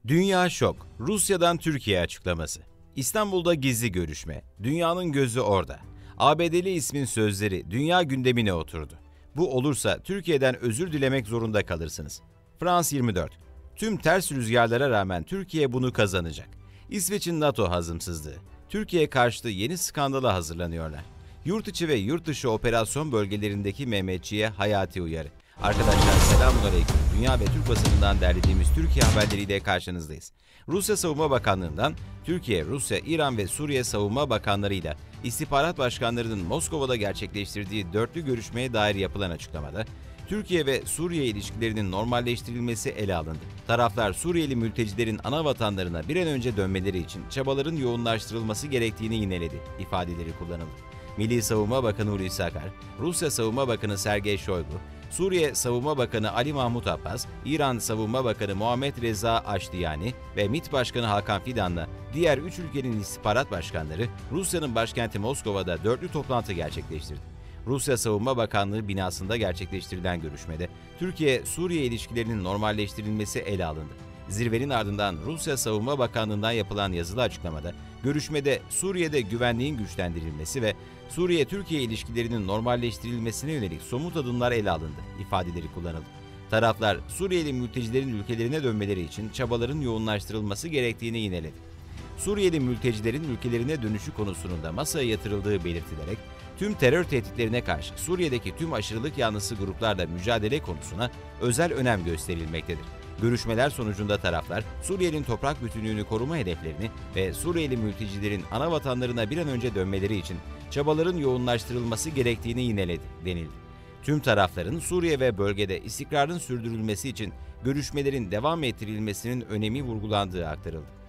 Dünya şok. Rusya'dan Türkiye açıklaması. İstanbul'da gizli görüşme. Dünyanın gözü orada. ABD'li ismin sözleri dünya gündemine oturdu. Bu olursa Türkiye'den özür dilemek zorunda kalırsınız. France 24. Tüm ters rüzgarlara rağmen Türkiye bunu kazanacak. İsveç'in NATO hazımsızlığı. Türkiye karşıtı yeni skandala hazırlanıyorlar. Yurt içi ve yurt dışı operasyon bölgelerindeki Mehmetçiğe hayati uyarı. Arkadaşlar selamünaleyküm. Dünya ve Türk basınından derlediğimiz Türkiye haberleriyle karşınızdayız. Rusya Savunma Bakanlığı'ndan Türkiye, Rusya, İran ve Suriye Savunma Bakanlarıyla istihbarat başkanlarının Moskova'da gerçekleştirdiği dörtlü görüşmeye dair yapılan açıklamada Türkiye ve Suriye ilişkilerinin normalleştirilmesi ele alındı. Taraflar Suriyeli mültecilerin ana vatanlarına bir an önce dönmeleri için çabaların yoğunlaştırılması gerektiğini yineledi ifadeleri kullanıldı. Milli Savunma Bakanı Hulusi Akar, Rusya Savunma Bakanı Sergey Shoigu, Suriye Savunma Bakanı Ali Mahmut Abbas, İran Savunma Bakanı Muhammed Reza Aştiyani ve MİT Başkanı Hakan Fidan'la diğer 3 ülkenin istihbarat başkanları Rusya'nın başkenti Moskova'da dörtlü toplantı gerçekleştirdi. Rusya Savunma Bakanlığı binasında gerçekleştirilen görüşmede Türkiye-Suriye ilişkilerinin normalleştirilmesi ele alındı. Zirvenin ardından Rusya Savunma Bakanlığı'ndan yapılan yazılı açıklamada, görüşmede Suriye'de güvenliğin güçlendirilmesi ve Suriye-Türkiye ilişkilerinin normalleştirilmesine yönelik somut adımlar ele alındı ifadeleri kullanıldı. Taraflar, Suriyeli mültecilerin ülkelerine dönmeleri için çabaların yoğunlaştırılması gerektiğini yineledi. Suriyeli mültecilerin ülkelerine dönüşü konusunun da masaya yatırıldığı belirtilerek, tüm terör tehditlerine karşı Suriye'deki tüm aşırılık yanlısı gruplarla mücadele konusuna özel önem gösterilmektedir. Görüşmeler sonucunda taraflar, Suriye'nin toprak bütünlüğünü koruma hedeflerini ve Suriyeli mültecilerin ana vatanlarına bir an önce dönmeleri için çabaların yoğunlaştırılması gerektiğini yineledi, denildi. Tüm tarafların Suriye ve bölgede istikrarın sürdürülmesi için görüşmelerin devam ettirilmesinin önemi vurgulandığı aktarıldı.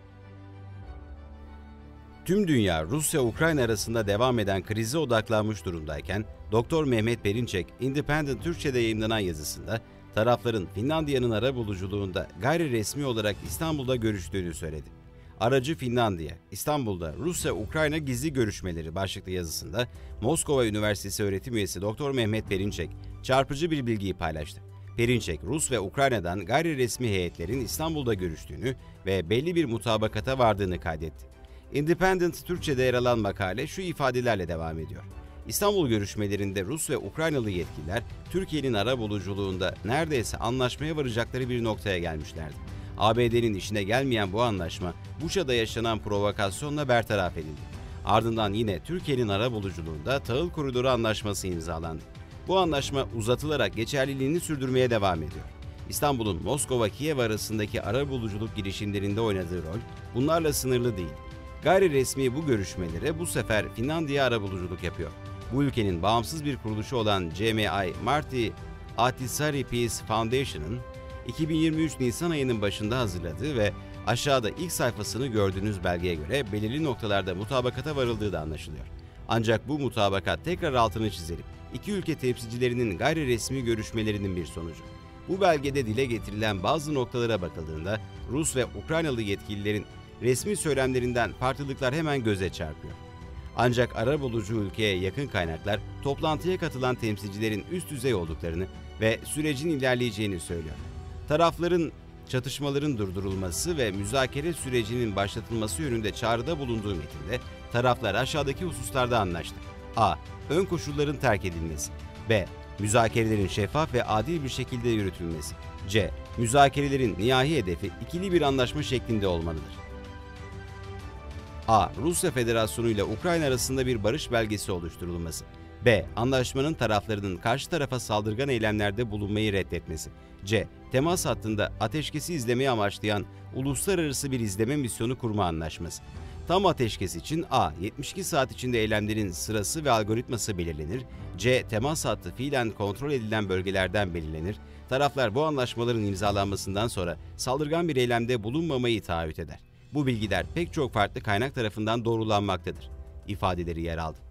Tüm dünya Rusya-Ukrayna arasında devam eden krize odaklanmış durumdayken, Doktor Mehmet Perinçek, Independent Türkçe'de yayımlanan yazısında, tarafların Finlandiya'nın arabuluculuğunda gayri resmi olarak İstanbul'da görüştüğünü söyledi. Aracı Finlandiya, İstanbul'da Rusya-Ukrayna gizli görüşmeleri başlıklı yazısında Moskova Üniversitesi öğretim üyesi Doktor Mehmet Perinçek çarpıcı bir bilgiyi paylaştı. Perinçek, Rus ve Ukrayna'dan gayri resmi heyetlerin İstanbul'da görüştüğünü ve belli bir mutabakata vardığını kaydetti. Independent Türkçe'de yer alan makale şu ifadelerle devam ediyor. İstanbul görüşmelerinde Rus ve Ukraynalı yetkililer, Türkiye'nin arabuluculuğunda neredeyse anlaşmaya varacakları bir noktaya gelmişlerdi. ABD'nin işine gelmeyen bu anlaşma, Buça'da yaşanan provokasyonla bertaraf edildi. Ardından yine Türkiye'nin arabuluculuğunda Tahıl Koridoru Anlaşması imzalandı. Bu anlaşma uzatılarak geçerliliğini sürdürmeye devam ediyor. İstanbul'un Moskova-Kiev arasındaki arabuluculuk girişimlerinde oynadığı rol bunlarla sınırlı değil. Gayri resmi bu görüşmelere bu sefer Finlandiya arabuluculuk yapıyor. Bu ülkenin bağımsız bir kuruluşu olan CMI Martti Ahtisaari Peace Foundation'ın 2023 Nisan ayının başında hazırladığı ve aşağıda ilk sayfasını gördüğünüz belgeye göre belirli noktalarda mutabakata varıldığı da anlaşılıyor. Ancak bu mutabakat tekrar altını çizelim. İki ülke temsilcilerinin gayri resmi görüşmelerinin bir sonucu. Bu belgede dile getirilen bazı noktalara bakıldığında Rus ve Ukraynalı yetkililerin resmi söylemlerinden farklılıklar hemen göze çarpıyor. Ancak arabulucu ülkeye yakın kaynaklar toplantıya katılan temsilcilerin üst düzey olduklarını ve sürecin ilerleyeceğini söylüyor. Tarafların çatışmaların durdurulması ve müzakere sürecinin başlatılması yönünde çağrıda bulunduğu metinde taraflar aşağıdaki hususlarda anlaştı. A. Ön koşulların terk edilmesi. B. Müzakerelerin şeffaf ve adil bir şekilde yürütülmesi. C. Müzakerelerin nihai hedefi ikili bir anlaşma şeklinde olmalıdır. A. Rusya Federasyonu ile Ukrayna arasında bir barış belgesi oluşturulması. B. Anlaşmanın taraflarının karşı tarafa saldırgan eylemlerde bulunmayı reddetmesi. C. Temas hattında ateşkesi izlemeyi amaçlayan uluslararası bir izleme misyonu kurma anlaşması. Tam ateşkes için A. 72 saat içinde eylemlerin sırası ve algoritması belirlenir. C. Temas hattı fiilen kontrol edilen bölgelerden belirlenir. Taraflar bu anlaşmaların imzalanmasından sonra saldırgan bir eylemde bulunmamayı taahhüt eder. Bu bilgiler pek çok farklı kaynak tarafından doğrulanmaktadır ifadeleri yer aldı.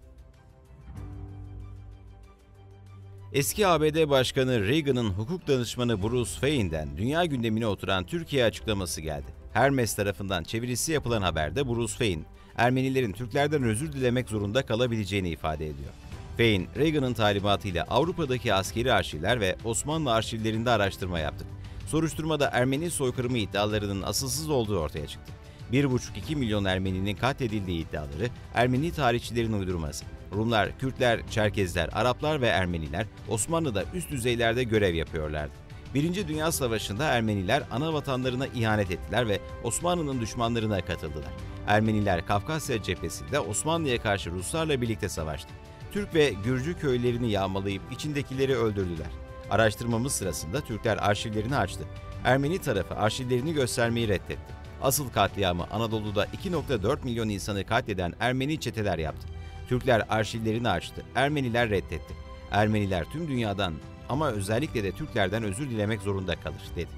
Eski ABD Başkanı Reagan'ın hukuk danışmanı Bruce Fein'den dünya gündemine oturan Türkiye açıklaması geldi. Hermes tarafından çevirisi yapılan haberde Bruce Fein, Ermenilerin Türklerden özür dilemek zorunda kalabileceğini ifade ediyor. Fein, Reagan'ın talimatıyla Avrupa'daki askeri arşivler ve Osmanlı arşivlerinde araştırma yaptı. Soruşturmada Ermeni soykırımı iddialarının asılsız olduğu ortaya çıktı. 1,5-2 milyon Ermeninin katledildiği iddiaları Ermeni tarihçilerin uydurması. Rumlar, Kürtler, Çerkezler, Araplar ve Ermeniler Osmanlı'da üst düzeylerde görev yapıyorlardı. Birinci Dünya Savaşı'nda Ermeniler ana vatanlarına ihanet ettiler ve Osmanlı'nın düşmanlarına katıldılar. Ermeniler Kafkasya cephesinde Osmanlı'ya karşı Ruslarla birlikte savaştı. Türk ve Gürcü köylerini yağmalayıp içindekileri öldürdüler. Araştırmamız sırasında Türkler arşivlerini açtı. Ermeni tarafı arşivlerini göstermeyi reddetti. Asıl katliamı Anadolu'da 2,4 milyon insanı katleden Ermeni çeteler yaptı. Türkler arşivlerini açtı, Ermeniler reddetti. Ermeniler tüm dünyadan ama özellikle de Türklerden özür dilemek zorunda kalır, dedi.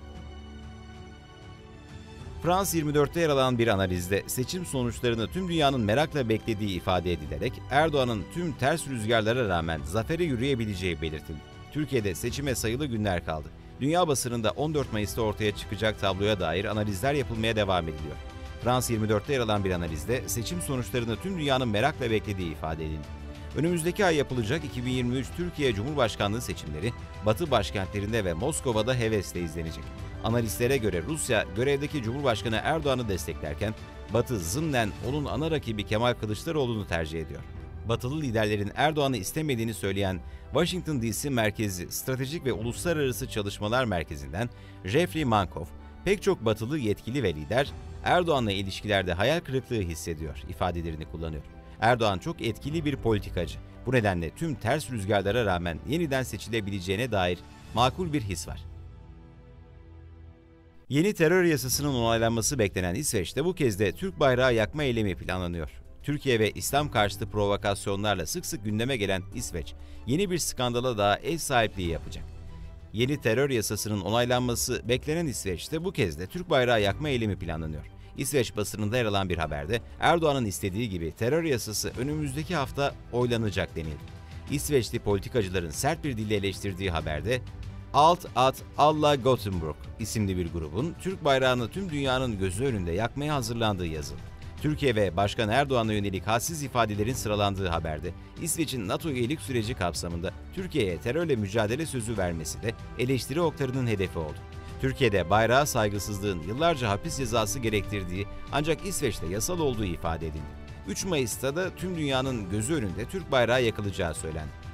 France 24'te yer alan bir analizde seçim sonuçlarını tüm dünyanın merakla beklediği ifade edilerek Erdoğan'ın tüm ters rüzgarlara rağmen zafere yürüyebileceği belirtildi. Türkiye'de seçime sayılı günler kaldı. Dünya basınında 14 Mayıs'ta ortaya çıkacak tabloya dair analizler yapılmaya devam ediliyor. France 24'te yer alan bir analizde seçim sonuçlarını tüm dünyanın merakla beklediği ifade edildi. Önümüzdeki ay yapılacak 2023 Türkiye Cumhurbaşkanlığı seçimleri Batı başkentlerinde ve Moskova'da hevesle izlenecek. Analistlere göre Rusya görevdeki Cumhurbaşkanı Erdoğan'ı desteklerken Batı zımnen onun ana rakibi Kemal Kılıçdaroğlu'nu tercih ediyor. Batılı liderlerin Erdoğan'ı istemediğini söyleyen Washington DC merkezli Stratejik ve Uluslararası Çalışmalar Merkezi'nden Jeffrey Mankoff, pek çok batılı yetkili ve lider Erdoğan'la ilişkilerde hayal kırıklığı hissediyor ifadelerini kullanıyor. Erdoğan çok etkili bir politikacı. Bu nedenle tüm ters rüzgarlara rağmen yeniden seçilebileceğine dair makul bir his var. Yeni terör yasasının onaylanması beklenen İsveç'te bu kez de Türk bayrağı yakma eylemi planlanıyor. Türkiye ve İslam karşıtı provokasyonlarla sık sık gündeme gelen İsveç, yeni bir skandala daha ev sahipliği yapacak. Yeni terör yasasının onaylanması beklenen İsveç'te bu kez de Türk bayrağı yakma eylemi planlanıyor. İsveç basınında yer alan bir haberde Erdoğan'ın istediği gibi terör yasası önümüzdeki hafta oylanacak denildi. İsveçli politikacıların sert bir dille eleştirdiği haberde Alt at Alla Gothenburg isimli bir grubun Türk bayrağını tüm dünyanın gözü önünde yakmaya hazırlandığı yazıldı. Türkiye ve Başkan Erdoğan'a yönelik hadsiz ifadelerin sıralandığı haberde İsveç'in NATO üyelik süreci kapsamında Türkiye'ye terörle mücadele sözü vermesi de eleştiri oklarının hedefi oldu. Türkiye'de bayrağa saygısızlığın yıllarca hapis cezası gerektirdiği ancak İsveç'te yasal olduğu ifade edildi. 3 Mayıs'ta da tüm dünyanın gözü önünde Türk bayrağı yakılacağı söylendi.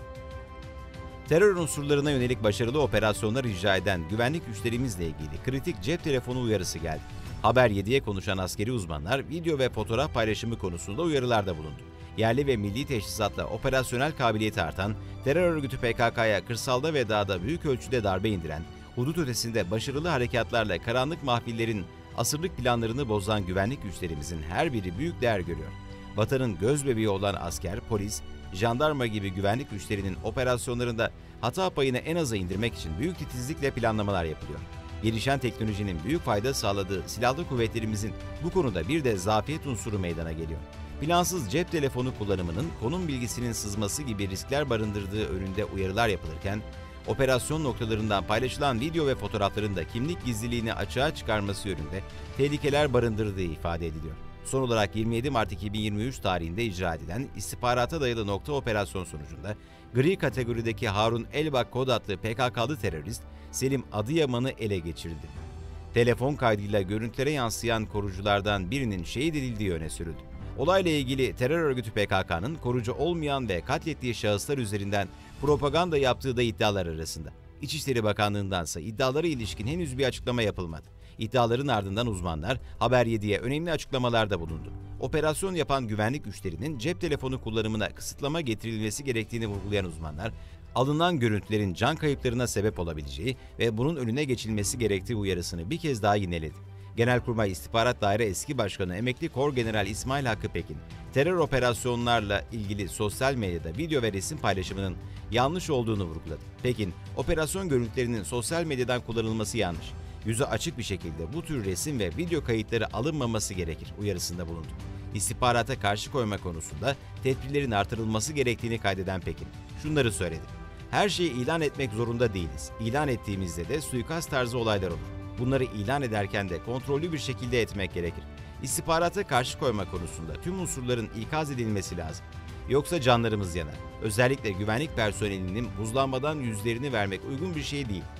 Terör unsurlarına yönelik başarılı operasyonlar icra eden güvenlik güçlerimizle ilgili kritik cep telefonu uyarısı geldi. Haber 7'ye konuşan askeri uzmanlar video ve fotoğraf paylaşımı konusunda uyarılarda bulundu. Yerli ve milli teçhizatla operasyonel kabiliyeti artan, terör örgütü PKK'ya kırsalda ve dağda büyük ölçüde darbe indiren, hudut ötesinde başarılı harekatlarla karanlık mahfillerin asırlık planlarını bozan güvenlik güçlerimizin her biri büyük değer görüyor. Vatanın gözbebeği olan asker, polis, jandarma gibi güvenlik güçlerinin operasyonlarında hata payını en aza indirmek için büyük titizlikle planlamalar yapılıyor. Gelişen teknolojinin büyük fayda sağladığı silahlı kuvvetlerimizin bu konuda bir de zafiyet unsuru meydana geliyor. Plansız cep telefonu kullanımının konum bilgisinin sızması gibi riskler barındırdığı önünde uyarılar yapılırken, operasyon noktalarından paylaşılan video ve fotoğrafların da kimlik gizliliğini açığa çıkarması yönünde tehlikeler barındırdığı ifade ediliyor. Son olarak 27 Mart 2023 tarihinde icra edilen istihbarata dayalı nokta operasyon sonucunda gri kategorideki Harun Elbak kod adlı PKK'lı terörist Selim Adıyaman'ı ele geçirildi. Telefon kaydıyla görüntülere yansıyan koruculardan birinin şehit edildiği öne sürüldü. Olayla ilgili terör örgütü PKK'nın korucu olmayan ve katlettiği şahıslar üzerinden propaganda yaptığı da iddialar arasında. İçişleri Bakanlığı'ndansa iddialara ilişkin henüz bir açıklama yapılmadı. İddiaların ardından uzmanlar Haber 7'ye önemli açıklamalarda bulundu. Operasyon yapan güvenlik güçlerinin cep telefonu kullanımına kısıtlama getirilmesi gerektiğini vurgulayan uzmanlar, alınan görüntülerin can kayıplarına sebep olabileceği ve bunun önüne geçilmesi gerektiği uyarısını bir kez daha yineledi. Genelkurmay İstihbarat Daire Eski Başkanı Emekli Korgeneral İsmail Hakkı Pekin, terör operasyonlarla ilgili sosyal medyada video ve resim paylaşımının yanlış olduğunu vurguladı. Pekin, operasyon görüntülerinin sosyal medyadan kullanılması yanlış. Yüzü açık bir şekilde bu tür resim ve video kayıtları alınmaması gerekir uyarısında bulundu. İstihbarata karşı koyma konusunda tedbirlerin artırılması gerektiğini kaydeden Pekin, şunları söyledi. Her şeyi ilan etmek zorunda değiliz. İlan ettiğimizde de suikast tarzı olaylar olur. Bunları ilan ederken de kontrollü bir şekilde etmek gerekir. İstihbarata karşı koyma konusunda tüm unsurların ikaz edilmesi lazım. Yoksa canlarımız yanar. Özellikle güvenlik personelinin buzlanmadan yüzlerini vermek uygun bir şey değil.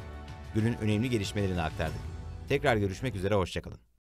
Günün önemli gelişmelerini aktardık. Tekrar görüşmek üzere, hoşça kalın.